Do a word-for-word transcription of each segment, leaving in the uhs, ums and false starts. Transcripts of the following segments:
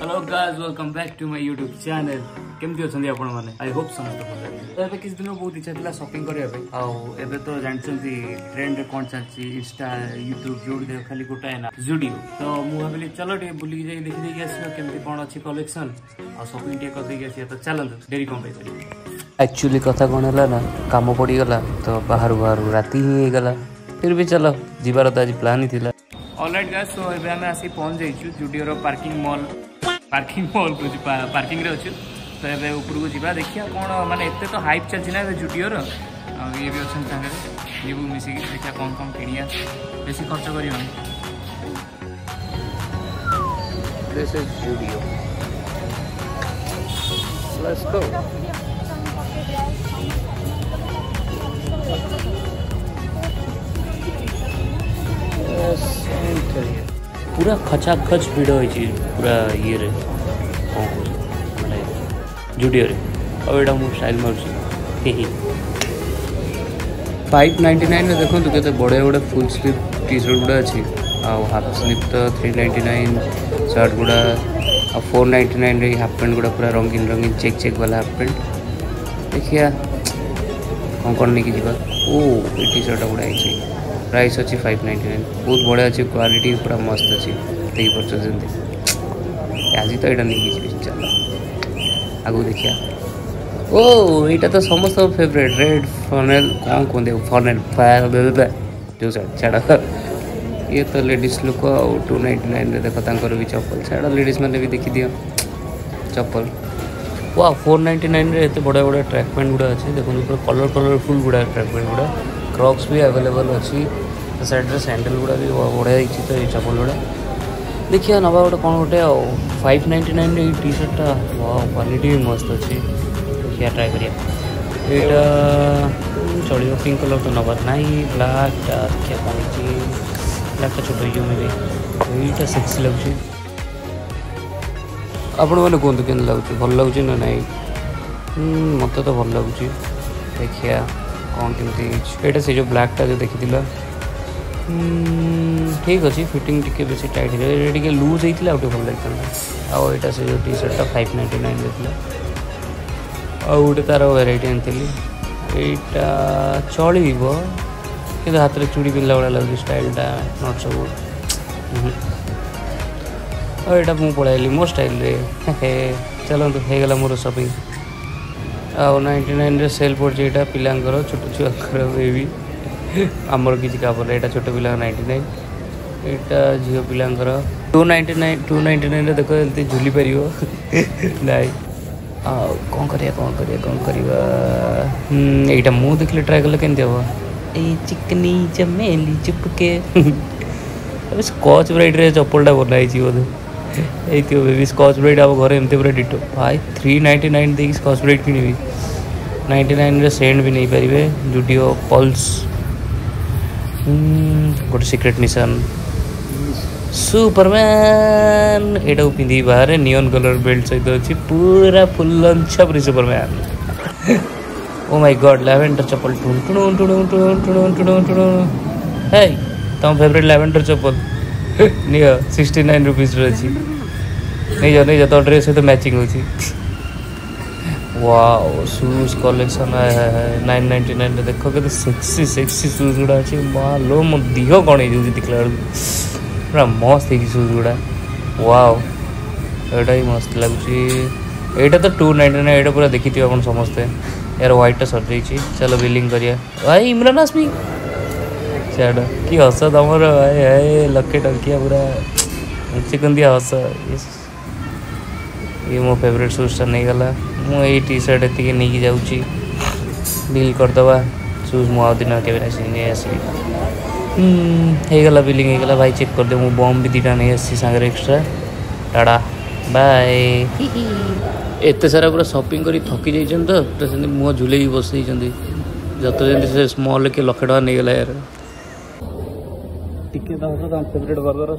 Hello guys, welcome back to my YouTube channel. केमती अच्छे आपण मैंने? आई होप समस्त भल। तो किसी दिन बहुत इच्छा था शॉपिंग करने आउ तो जानते ट्रेंड कौन चलती इंस्टा यूट्यूब जो देख खाली गोटाए ना जुडियो। तो मुझे भाविली चलो टे बुल देखी देखी आसो केमती कौन अच्छी कलेक्शन आ शॉपिंग टे करदे आस। तो चलते डेरी कौन कर एक्चुअली कथा कौन है ना काम पड़गला तो बाहर बाहर राति ही गला फिर भी चलो जीवार तो आज प्लान ही था। ऑलराइट गाइस, सो एबे हमें आसी पहुंच जाइछु जुडियो रो पार्किंग मॉल पार्किंग मॉल को पार्किंग रे अच्छे। तो ये ऊपर को जा देखिए कौन माने एते तो हाइप चलती ना जुडियो रो ये भी अच्छा सागर ये भी मिसिक देखिए कौन कौन किनिया बेसी खर्च करियो। This is Zudio, let's go. पूरा खचा खच भिड़ होती पूरा ये रे कौन माने जुडियो रे अब एटा मु स्टाइल मार्ची फाइव नाइंटी नाइन रे देखो केते बड़े बड़े फुल स्लीव टी शर्ट गुड़ा अच्छी आ हाफ स्लीव तो थ्री नाइंटी नाइन शर्ट गुड़ा आ फोर नाइंटी नाइन रे हाफ पैंट गुड़ा पूरा रंगीन रंगीन चेक चेक वाला हाफ पैंट देखिया कौन कौन नहीं जीवा। ओ ये टी शर्ट गुड़ा आई प्राइस अच्छी फाइव नाइंटी नाइन बहुत बढ़िया अच्छी क्वालिटी पूरा मस्त अच्छी देखी पार्टी आज तो यहाँ नहीं जी चलो आगू देखिया। ओ यहाँ तो समस्त फेवरेट रेड फनेल कौन कहते फनेल जो छाड़ ये तो ladies look two ninety nine देख तर भी चप्पल छाड़ लेडीज मैंने भी देखी दियो चप्पल। वाह फोर नाइंटी नाइन एत बड़ा बड़ा ट्रैक पैंट गुड़ा अच्छे देखो पूरा कलर कलरफुल गुड़ा ट्रैक पैंट गुड़ा क्रॉक्स भी अवेलेबल अच्छी साइड रे सैंडल गुड़ा भी बढ़िया देखी। तो ये चप्पल गुड़ा देखिए नवा गोटे कौन गोटे फाइव नाइंटी नाइन ये टी शर्टा क्वालिटी भी मस्त अच्छी देखिए ट्राए करिया। यहाँ चलो पिंक कलर तो नबार ना ब्लाकटा देखिए कौन ब्लाकटा छोट जो में भी यहाँ सेक्सी लगुच आपण मैंने कहतु के लगुच भल लगुच ना ना मत तो भल लगुच देखिया कौन केमती यहाँ से जो ब्लाकटा जो देखी ठीक अच्छे फिटिंग टी बेसी टाइट हो लूज होता है भल लगता आउ यहाँ से जो टी शर्टा फाइव नाइंटी नाइन देता आ गोटे तार वेराइटी आनी यहाँ चल कि हाथ में चूड़ी पिंधला भाया लगे स्टाइलटा नट सब और यहाँ मुझे पढ़ाई मो स्टाइल चलते होगला मोर शॉपिंग आउ नाइंटी नाइन रे सेल पड़ी यहाँ पिलांकर छोट छुआर बेबी आमर किसी कापर यहाँ छोट पिला नाइंटी नाइन यहाँ झील पिलांकर two ninety nine two ninety nine देख एमती झुली पार नाई आ कौन करिया कौन करिया कौन करिया यहाँ मुँह देखले ट्राए कले केमती हम ये चिकनी चमेली चुपके स्कॉच ब्राइट रे चप्पलटा बनाई बोधे ये बेबी स्कॉच ब्राइट आम घर एमती पूरा डिटो भाई थ्री नाइंटी नाइन देखिए स्कॉच ब्राइट किणी नाइंटी नाइन रे सेंट भी नहीं पारे जुडियो पल्स गोटे सिक्रेट मिशन सुपरमैन यहाँ पिंधि बाहर नियन कलर बेल्ट सहित अच्छी पूरा फुल छपरी superman. Oh my God lavender चप्पल टुण टुण टुण टुण टुण टुण टुण है तुम फेवरेट लैवेंडर चप्पल नियो सिक्सटी नाइन रुपीज अच्छी नहीं जाओ नहीं जाओ तो ड्रेस सहित मैचिंग होची। वाओ शूज कलेक्शन है नाइन नाइंटी नाइन देख के सेक्सी सेक्सी शूज गुड़ा अच्छे माँ लो मो दिह कौन हो दिखला पूरा मस्त है शूज गुड़ा। वाओ यहाँ ही मस्त लगुच यहाँ तो टू नाइंटी नाइन यहाँ पूरा देखी आप समस्ते यार व्हाइटा सर जाइए। चलो बिलिंग करिया भाई इमरान हाशमी छाड़ कि हस तुम लक्षे टंकिया पूरा चिकन हस ये मो फेवरेट शूजटा नहीं गला मुझे टी शर्ट एति नहीं जाऊँगी बिल करदे शूज मु आउ दिन के नहीं आसली होगला बिलिंग होगला भाई चेक करदे मु बम भी दीटा नहीं आसी सांगे एक्सट्रा टाटा बाय। एत सारा पूरा शॉपिंग कर थकी जाइछन तो पूरा से मुँह झुले बस जत जमी स्मॉल के लक्षे टाँग नहीं गला यार टिके फेवरेट बर्गर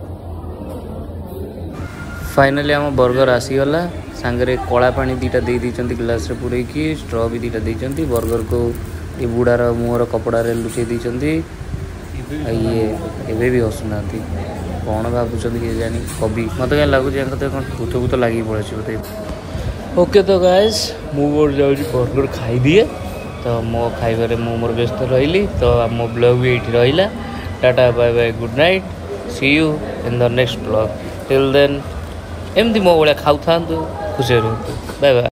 फाइनली आम बर्गर आसीगला सांगे कला पानी दीटा दे देइचंती ग्लास रे पुरे की स्ट्रॉ भी दीटा देइचंती बर्गर को ये बुढ़ार मुहर कपड़ा रे लुचै देइचंती ये एबे भी हसुना कौन भावुं किए जानी कवि मत क्या लगुच भूत भूत लगी पड़े बोधे। ओके तो गाइस मुझे जाऊँ बर्गर खाई दिए तो मो खाइबारे मु मोर व्यस्त रही तो मो ब्लॉग भी ये रहा। Tata bye bye good night see you in the next blog till then एमती मो भाया खाऊ था खुशी रुहतु बाय बाय।